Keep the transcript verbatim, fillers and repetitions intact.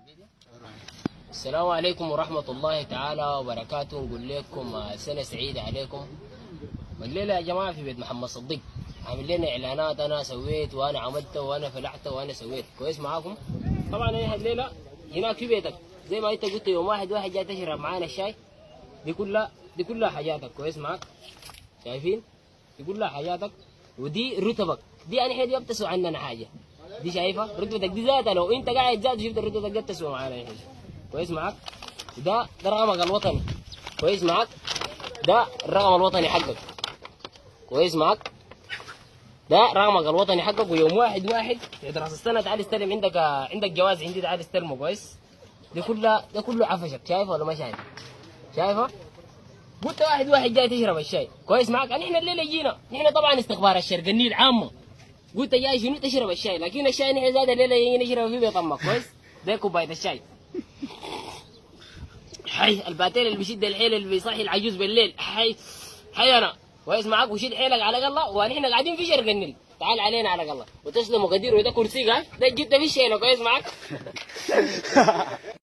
السلام عليكم ورحمة الله تعالى وبركاته. نقول لكم سنة سعيدة عليكم. الليلة يا جماعة في بيت محمد صديق عامل لنا إعلانات، أنا سويت وأنا عملت وأنا فلحت وأنا سويت كويس معاكم. طبعا أنا الليلة هناك في بيتك زي ما أنت قلت، يوم واحد واحد جاي تشرب معانا الشاي، دي كلها دي كلها حاجاتك كويس معاك، شايفين؟ دي كلها حاجاتك ودي رتبك، دي يعني احنا دي بتسوى عندنا حاجة، دي شايفة رتبتك دي ذاتها، لو أنت قاعد ذات شفت رتبتك قد تسوى معانا احنا كويس معاك. ده ده رقمك الوطني كويس معاك، ده الرقم الوطني حقك كويس معاك، ده رقمك الوطني حقك. ويوم واحد واحد في راس السنه تعال استلم، عندك عندك جواز عندي تعال استلمه كويس. دي كلها ده كله عفشك، شايفه ولا ما شايف؟ شايفه؟ قلت واحد واحد جاي تشرب الشاي كويس معاك. يعني احنا الليله جينا نحن طبعا استخبار الشرق النيل عامه، قلت جاي شنو تشرب الشاي، لكن الشاي نحن زاد الليله جايين نشرب فيه بيطمك كويس. ده كوبايه الشاي. حي الباتيل اللي بيشد الحيل اللي بيصحي العجوز بالليل، حي حي انا كويس معاك، وشيل حيلك على الله، ونحن قاعدين في شرق النيل، تعال علينا على الله وتسلم وقدير. وده كرسيك، ها ده جبت فيه شيله كويس معاك.